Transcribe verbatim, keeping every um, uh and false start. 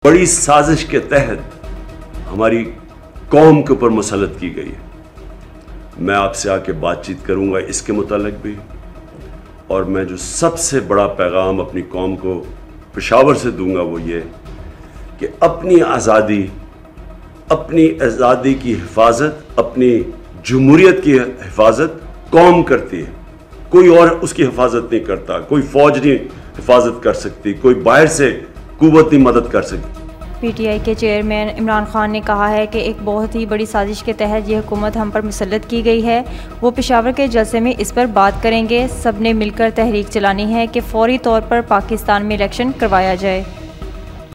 बड़ी साजिश के तहत हमारी कौम के ऊपर मुसल्लत की गई है। मैं आपसे आके बातचीत करूंगा इसके मुतालिक भी, और मैं जो सबसे बड़ा पैगाम अपनी कौम को पेशावर से दूंगा वो ये कि अपनी आज़ादी, अपनी आज़ादी की हिफाजत, अपनी जमहूरियत की हिफाजत कौम करती है, कोई और उसकी हिफाजत नहीं करता। कोई फौज नहीं हिफाजत कर सकती, कोई बाहर से कुव्वत नहीं मदद कर सकती। पीटीआई के चेयरमैन इमरान खान ने कहा है कि एक बहुत ही बड़ी साजिश के तहत ये हुकूमत हम पर मुसल्लत की गई है। वो पेशावर के जलसे में इस पर बात करेंगे। सब ने मिलकर तहरीक चलानी है कि फौरी तौर पर पाकिस्तान में इलेक्शन करवाया जाए।